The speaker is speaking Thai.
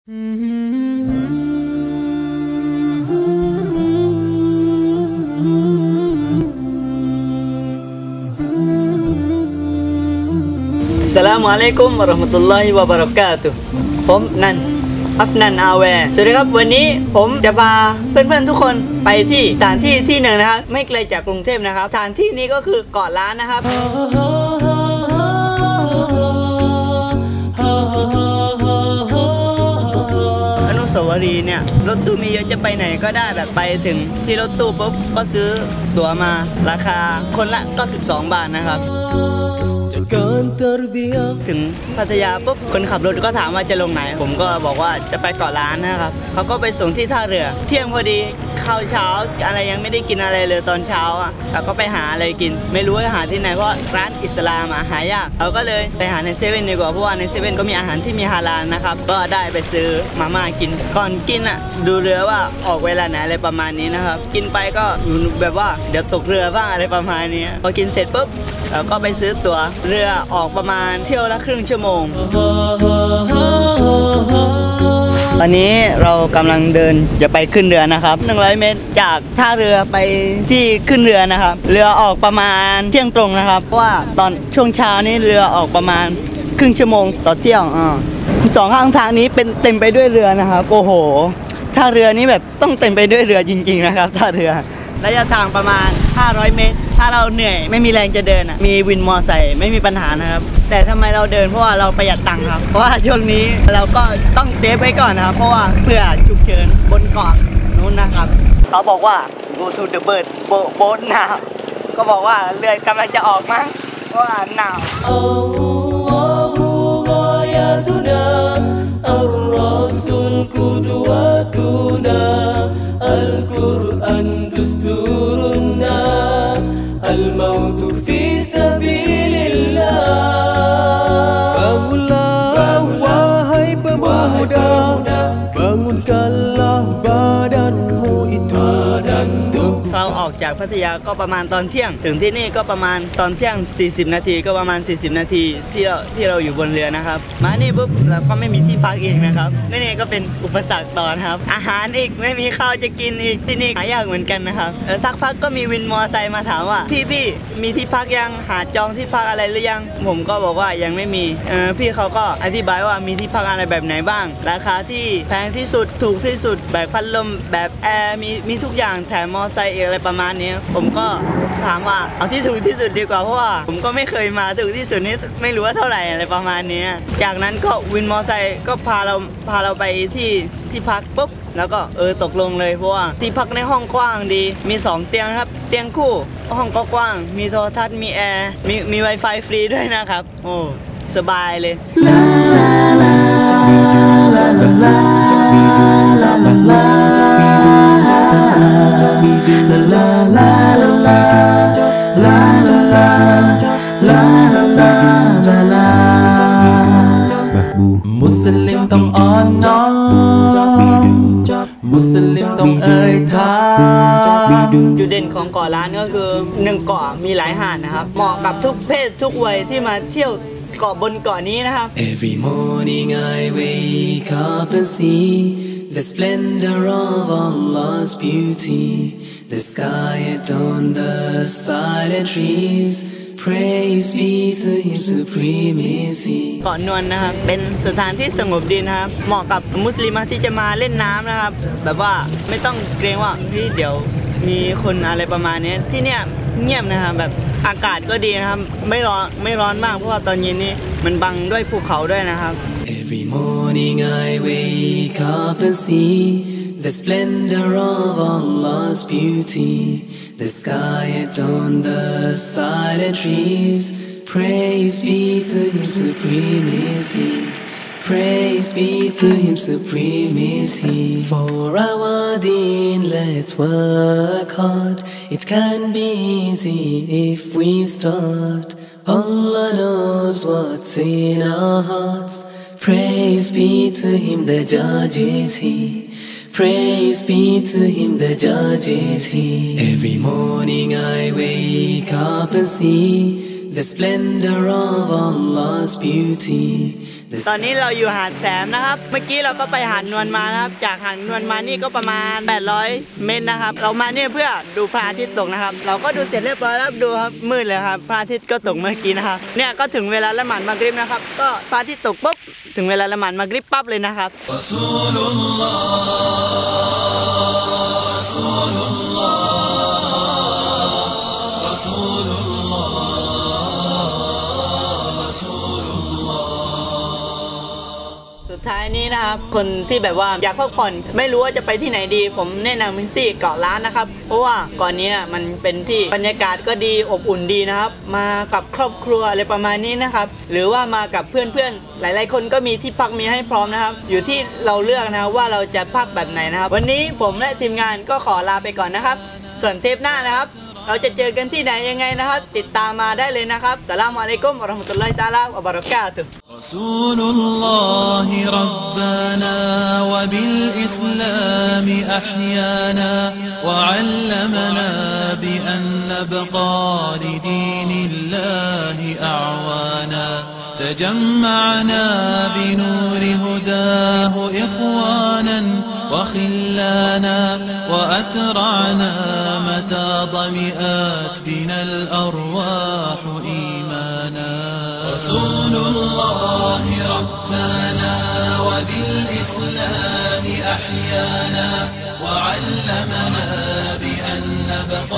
Assalamualaikum warahmatullahi wabarakatuh ผมนันอัฟนันอาแวร์สวัสดีครับวันนี้ผมจะพาเพื่อนๆทุกคนไปที่สถานที่ที่หนึ่งนะครับไม่ไกลจากกรุงเทพนะครับสถานที่นี้ก็คือเกาะล้านนะครับอนุสาวรีย์เนี่ยรถตู้มีเยอะจะไปไหนก็ได้แบบไปถึงที่รถตู้ปุ๊บก็ซื้อตั๋วมาราคาคนละ92 บาทนะครับถึงพัทยาปุ๊บคนขับรถก็ถามว่าจะลงไหนผมก็บอกว่าจะไปเกาะล้านนะครับเขาก็ไปส่งที่ท่าเรือเที่ยงพอดีข้าวเช้าอะไรยังไม่ได้กินอะไรเลยตอนเช้าอ่ะเราก็ไปหาอะไรกินไม่รู้ว่าหาที่ไหนเพราะร้านอิสลามหายากเราก็เลยไปหาในเซเว่นดีกว่าเพราะว่าในเซเว่นก็มีอาหารที่มีฮาลาลนะครับก็ได้ไปซื้อมาม่ากินก่อนกินอ่ะดูเรือว่าออกเวลาไหนอะไรประมาณนี้นะครับกินไปก็แบบว่าเดี๋ยวตกเรือบ้างอะไรประมาณนี้พอกินเสร็จปุ๊บเราก็ไปซื้อตั๋วเรือออกประมาณเที่ยวละครึ่งชั่วโมงตอนนี้เรากำลังเดินจะไปขึ้นเรือนะครับ100 เมตรจากท่าเรือไปที่ขึ้นเรือนะครับเรือออกประมาณเที่ยงตรงนะครับเพราะว่าตอนช่วงเช้านี้เรือออกประมาณครึ่งชั่วโมงต่อเที่ยงสองข้างทางนี้เป็นเต็มไปด้วยเรือนะครับโอ้โหท่าเรือนี้แบบต้องเต็มไปด้วยเรือจริงๆนะครับท่าเรือระยะทางประมาณ500 เมตรถ้าเราเหนื่อยไม่มีแรงจะเดินมีวินมอไซค์ไม่มีปัญหานะครับแต่ทำไมเราเดินเพราะว่าเราประหยัดตังค์ครับเพราะว่าช่วงนี้เราก็ต้องเซฟไว้ก่อนนะครับเพราะว่าเพื่อฉุกเฉินบนเกาะนู้นนะครับเขาบอกว่า go to the bird boat now ก็บอกว่าเรือกำลังจะออกมั้งเพราะว่าหนาวAl-Quran dusturuna Al-maut fi sabilillah Bangunlah wahai pemuda Bangunkanlah badanmu ituเราออกจากพัทยาก็ประมาณตอนเที่ยงถึงที่นี่ก็ประมาณตอนเที่ยง40 นาทีก็ประมาณ40 นาทีที่เราอยู่บนเรือนะครับมานี่ปุ๊บเราก็ไม่มีที่พักอีกนะครับนี่ก็เป็นอุปสรรคต่อครับอาหารอีกไม่มีข้าวจะกินอีกที่นี่หายากเหมือนกันนะครับสักพักก็มีวินมอไซค์มาถามว่าพี่มีที่พักยังหาจองที่พักอะไรหรือยังผมก็บอกว่ายังไม่มีพี่เขาก็อธิบายว่ามีที่พักอะไรแบบไหนบ้างราคาที่แพงที่สุดถูกที่สุดแบบพัดลมแบบแอร์มีทุกอย่างแถมมอไซค์อะไรประมาณนี้ผมก็ถามว่าเอาที่ถูกที่สุดดีกว่าเพราะว่าผมก็ไม่เคยมาถูกที่สุดนี้ไม่รู้ว่าเท่าไหร่อะไรประมาณนี้จากนั้นก็วินมอไซค์ก็พาเราไปที่พักปุ๊บแล้วก็ตกลงเลยเพราะว่าที่พักในห้องกว้างดีมี2 เตียงครับเตียงคู่ห้องก็กว้างมีโทรทัศน์มีแอร์มี Wi-Fi ฟรีด้วยนะครับโอ้สบายเลยมุสลิมต้องอ่อนน้อมมุสลิมต้องเอ่ยถามจุดเด่นของเกาะล้านก็คือ1 เกาะมีหลายหาดนะครับเหมาะกับทุกเพศทุกวัยที่มาเที่ยวเกาะบนเกาะนี้นะครับ Every morning I wake up and see the splendor of Allah's beauty the sky adorn the silent trees Praise be to His supremacy เกาะนวลนะครับเป็นสถานที่สงบดีนะครับเหมาะกับมุสลิมที่จะมาเล่นน้ำนะครับแบบว่าไม่ต้องเกรงว่าเดี๋ยวมีคนอะไรประมาณนี้ที่เนี่ยเงียบนะครับแบบอากาศก็ดีนะครับไม่ร้อนมากเพราะว่าตอนเย็นนี้มันบังด้วยภูเขาด้วยนะครับ Every morning I wake up and see the splendor of Allah's beauty the sky adorn the silent trees praise be to Him supremacy Praise be to Him supremacy For our deen let's work hard It can be easy if we start Allah knows what's in our hearts Praise be to Him the judge is He Praise be to Him the judge is He Every morning I wake up and see The splendor of Allah's beauty ตอนนี้เราอยู่หาดแสมนะครับเมื่อกี้เราก็ไปหาดนวลมานะครับจากหาดนวลมานี่ก็ประมาณ800 เมตรนะครับเรามาเนี่ยเพื่อดูพระอาทิตย์ตกนะครับเราก็ดูเสร็จเรียบร้อยแล้วดูครับมืดเลยครับพระอาทิตย์ก็ตกเมื่อกี้นะครับเนี่ยก็ถึงเวลาละหมาดมักริบนะครับก็พระอาทิตย์ตกปุ๊บถึงเวลาละหมาดมักริบปั๊บเลยนะครับสุดท้ายนี้นะครับคนที่แบบว่าอยากพักผ่อนไม่รู้ว่าจะไปที่ไหนดีผมแนะนำที่เกาะล้านนะครับเพราะว่าเกาะนี้มันเป็นที่บรรยากาศก็ดีอบอุ่นดีนะครับมากับครอบครัวอะไรประมาณนี้นะครับหรือว่ามากับเพื่อนๆหลายๆคนก็มีที่พักมีให้พร้อมนะครับอยู่ที่เราเลือกนะครับว่าเราจะพักแบบไหนนะครับวันนี้ผมและทีมงานก็ขอลาไปก่อนนะครับส่วนเทปหน้านะครับเราจะเจอกันที่ไหนยังไงนะครับติดตามมาได้เลยนะครับสลามอะลัยกุมวะเราะห์มะตุลลอฮิตะอาลาวะบะเราะกาตุฮ์ رسول الله ربنا وبالإسلام أحيانا وعلمنا بأن نبقى لدين الله أعوانا تجمعنا بنور هداه إخوانا وخلانا وأترعنا متى ضمئات بنا الأرواح إيمانا رسول الله ربنا وبالإسلام أحيانا وعلمنا بأن نبقى